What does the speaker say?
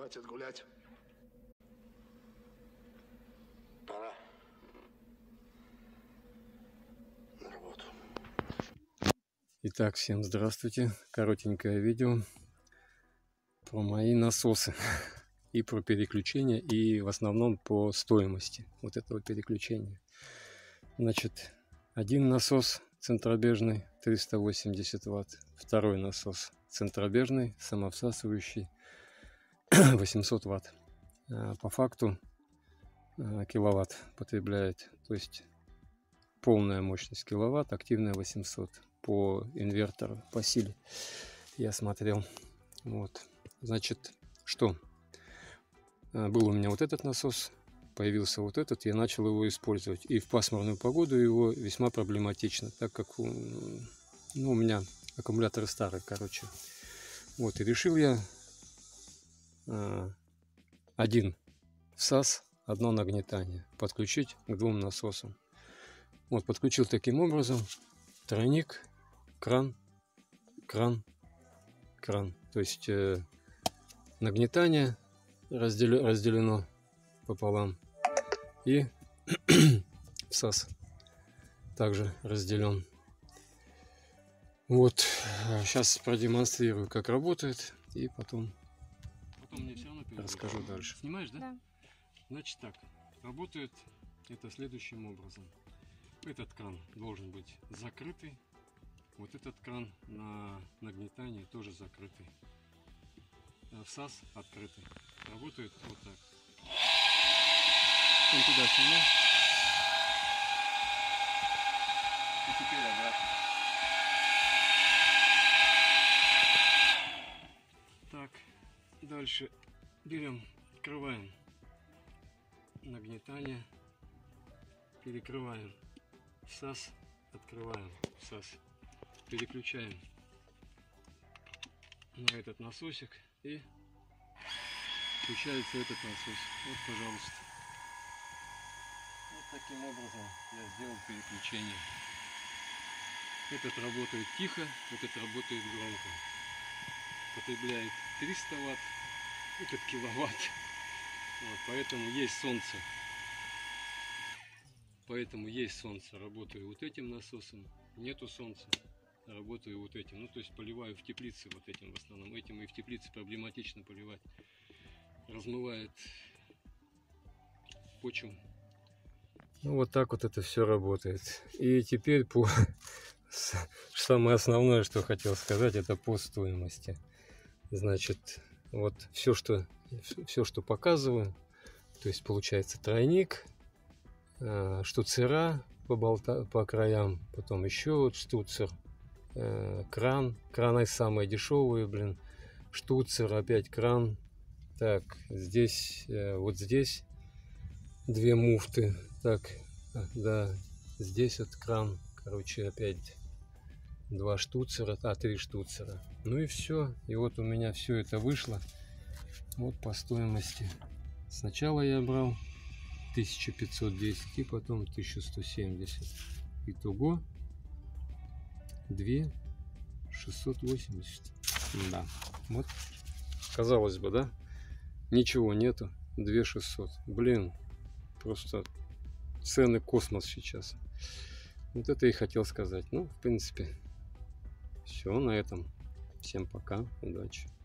Хватит гулять. Пора. На работу. Итак, всем здравствуйте. Коротенькое видео про мои насосы и про переключение, и в основном по стоимости вот этого переключения. Значит, один насос центробежный 380 Вт, второй насос центробежный самовсасывающий 800 Вт. По факту киловатт потребляет, то есть полная мощность киловатт, активная 800 по инвертору, по силе я смотрел. Вот, значит, что был у меня вот этот насос, появился вот этот, я начал его использовать, и в пасмурную погоду его весьма проблематично, так как у меня аккумуляторы старые, короче. Вот, и решил я один всас, одно нагнетание подключить к двум насосам. Вот, подключил таким образом: тройник, кран, кран, кран. То есть нагнетание разделено пополам, и всас также разделен. Вот, сейчас продемонстрирую, как работает, и потом мне все равно расскажу дальше. Снимаешь, да? Да. Значит так, работает это следующим образом. Этот кран должен быть закрытый. Вот этот кран на нагнетание тоже закрытый. Всас открытый. Работает вот так. Он туда снимал. И теперь обратно. Так, дальше берем, открываем нагнетание, перекрываем всас, открываем всас, переключаем на этот насосик, и включается этот насос. Вот, пожалуйста. Вот таким образом я сделал переключение. Этот работает тихо, этот работает громко. Потребляет 300 Вт, этот киловатт. Вот, поэтому есть солнце. Поэтому есть солнце, работаю вот этим насосом. Нету солнца, работаю вот этим. Ну, то есть поливаю в теплице вот этим в основном. Этим и в теплице проблематично поливать. Размывает почву. Ну, вот так вот это все работает. И теперь самое основное, что хотел сказать, это по стоимости. Значит, вот все, что показываю, то есть получается тройник, штуцера по краям, потом еще вот штуцер, краны самые дешевые, блин, штуцер, опять кран. Так, здесь, вот здесь две муфты, так, да, здесь вот кран, короче, опять два штуцера, три штуцера. Ну и все, и вот у меня все это вышло вот по стоимости. Сначала я брал 1510 и потом 1170. Итого 2680. Да, вот, казалось бы, да, ничего нету, 2600. Блин, просто цены космос сейчас. Вот это и хотел сказать. Ну, в принципе, все на этом. Всем пока, удачи.